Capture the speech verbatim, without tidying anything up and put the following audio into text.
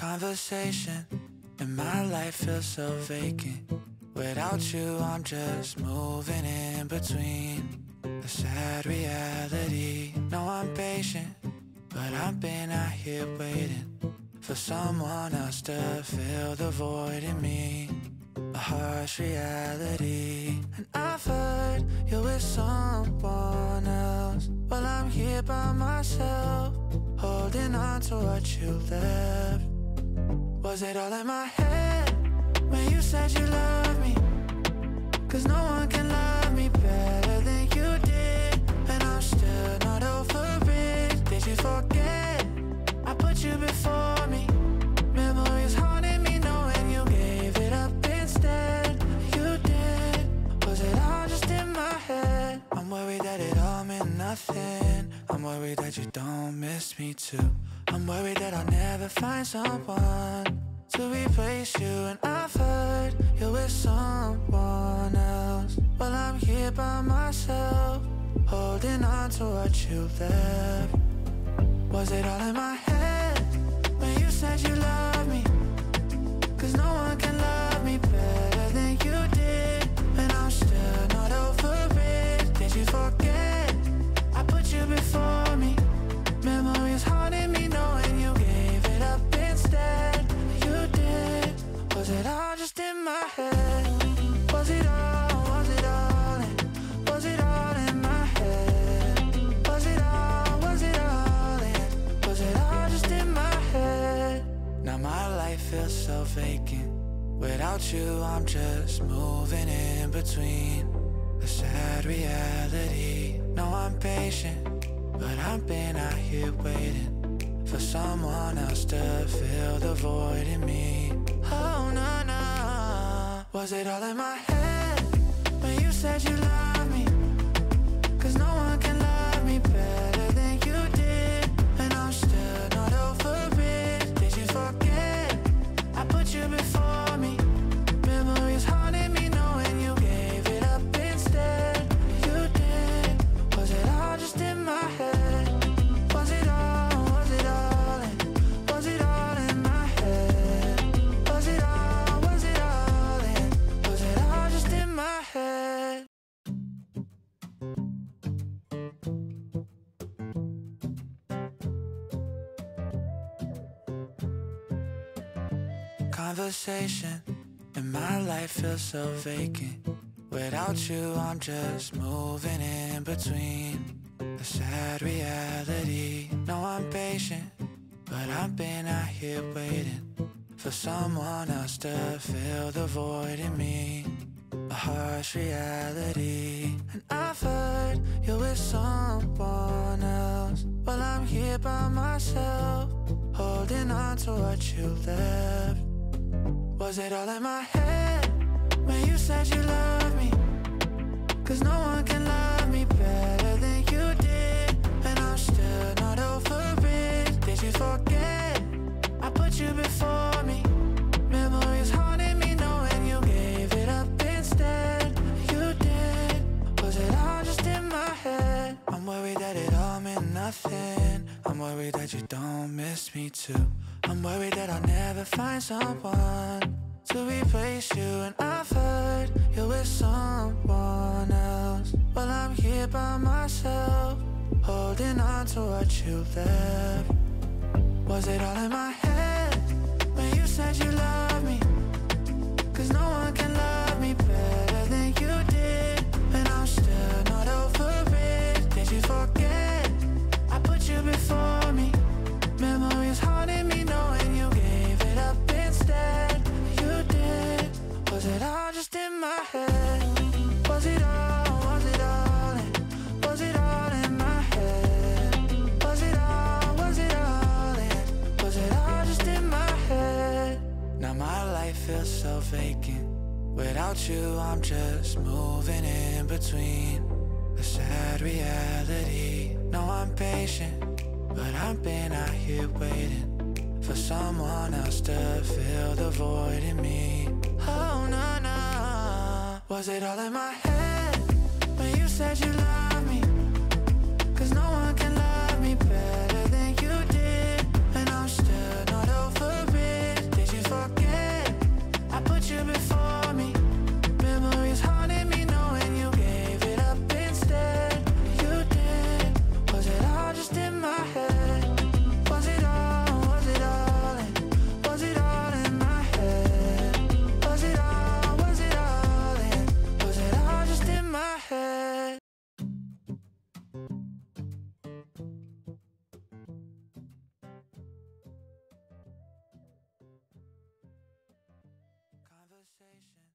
Conversation and my life feels so vacant. Without you, I'm just moving in between the sad reality. No, I'm patient, but I've been out here waiting for someone else to fill the void in me. A harsh reality. And I've heard you're with someone else. Well, I'm here by myself, holding on to what you left. Was it all in my head when you said you loved me? Cause no one can love me better than you did, and I'm still not over it. Did you forget I put you before me? Memories haunting me knowing you gave it up instead. You did. Was it all just in my head? I'm worried that it all meant nothing. I'm worried that you don't miss me too. I'm worried that I'll never find someone to replace you. And I've heard you're with someone else. Well, I'm here by myself, holding on to what you left. Was it all in my head when you said you loved me? Cause no one can love me better than you did, and I'm still not over it. Did you forget I put you before me? Memories haunting me knowing you gave it up instead. You did. Was it all just in my head? Was it all, was it all in, was it all in my head? Was it all, was it all in, was it all just in my head? Now my life feels so vacant. Without you, I'm just moving in between the sad reality. No, I'm patient, but I've been out here waiting for someone else to fill the void in me. Oh, no, no. Was it all in my head when you said you loved me? Cause no one can love me better than you did, and I'm still not over it. Did you forget I put you before me? Memories haunting me knowing you gave it up instead. You did. Was it all just in my head? Was it all, was it all in, was it all in my head? Was it all, was it all in, was it all just in my head? Conversation and my life feels so vacant. Without you, I'm just moving in between the sad reality. No, I'm patient, but I've been out here waiting for someone else to fill the void in me. A harsh reality. And I've heard you're with someone else. Well, I'm here by myself, holding on to what you left. Was it all in my head when you said you loved me? Cause no one can love me better than you did, and I'm still not over it. Did you forget I put you before me? Memories haunting me knowing you gave it up instead. You did. Was it all just in my head? I'm worried that it all meant nothing. I'm worried that you don't miss me too. I'm worried that I'll never find someone to replace you. And I've heard you're with someone else. Well, I'm here by myself, holding on to what you left. Was it all in my head when you said you loved me? Cause no one can love me better than you did, and I'm still not over it. Did you forget I put you before me? Memories haunting me knowing you gave it up instead. You did. Was it all just in my head? Was it all, was it all in, was it all in my head? Was it all, was it all in, was it all just in my head? Now my life feels so vacant. Without you, I'm just moving in between the sad reality. No, I'm patient, but I've been out here waiting for someone else to fill the void in me. Oh, no, no. Was it all in my head when you said you loved me? Cause no one can